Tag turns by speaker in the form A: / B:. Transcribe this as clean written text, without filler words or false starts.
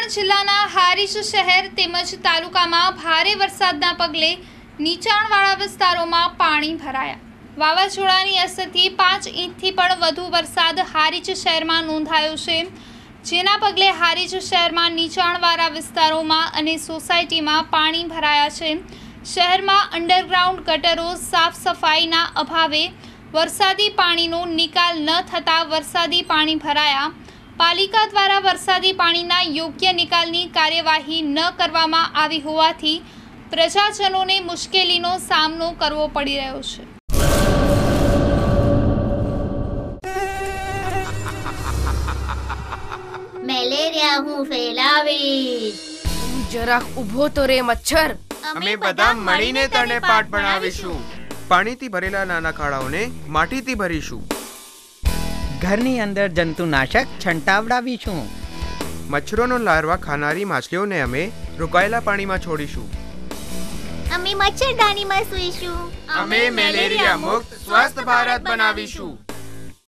A: પાટણ જિલ્લાના હારીજ શહેર તેમજ તાલુકામાં ભારે વરસાદના પગલે નીચાણવાળા વિસ્તારોમાં પાણી ભરાયા. વાવાઝોડાની અસરથી 5 ઇંચથી પણ વધુ વરસાદ હારીજ શહેરમાં નોંધાયો છે, જેના પગલે હારીજ શહેરમાં નીચાણવાળા વિસ્તારોમાં અને સોસાયટીમાં પાણી ભરાયા છે. શહેરમાં અંડરગ્રાઉન્ડ ગટરો સાફ સફાઈના અભાવે વરસાદી પાણીનો નિકાલ ન થતાં વરસાદી પાણી ભરાયા. પાલિકા દ્વારા વરસાદી પાણીના યોગ્ય નિકાલની કાર્યવાહી ન કરવામાં આવી હોવાથી પ્રજાજનોને મુશ્કેલીનો સામનો કરવો પડી રહ્યો છે.
B: મેલેરિયા હું ફેલાવીશ.
C: જરાક ઊભો તો રે મચ્છર.
D: અમે બધા મળીને તને પાઠ ભણાવીશું. પાણીથી ભરેલા નાના ખાડાઓને માટીથી ભરીશું.
E: ઘરની અંદર જંતુનાશક છંટાવડાવીશું.
D: મચ્છરોનો લાર્વા ખાનારી માછલીઓને અમે રોકાયેલા પાણીમાં છોડીશું.
B: અમે મચ્છરદાનીમાં સૂઈશું.
D: અમે મેલેરિયા મુક્ત સ્વસ્થ ભારત બનાવીશું.